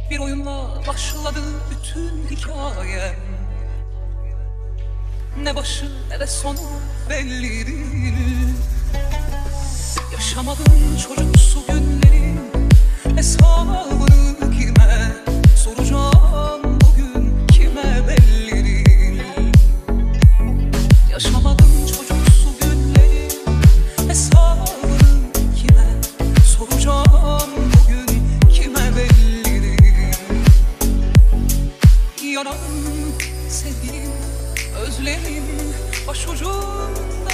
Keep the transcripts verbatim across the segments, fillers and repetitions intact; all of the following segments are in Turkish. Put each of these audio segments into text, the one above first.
Bir oyunla başladı bütün hikayem. Ne başı ne de sonu belli değil. Yaşamadım çocuksu günlerin hesabını kime soracağım bugün, kime belli değil. Yaşamadım çocuksu günlerin hesabını kime soracağım bugün, kime belli değil. Yanarım sevgilim, özlemim başucumda.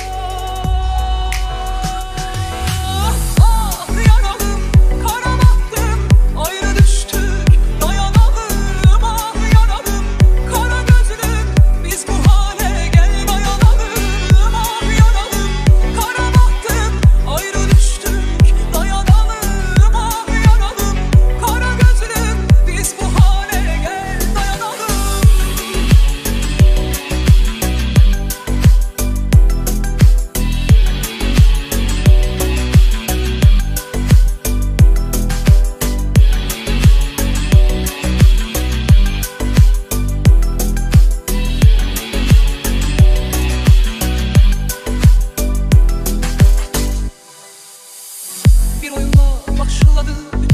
Bir oyunla başladı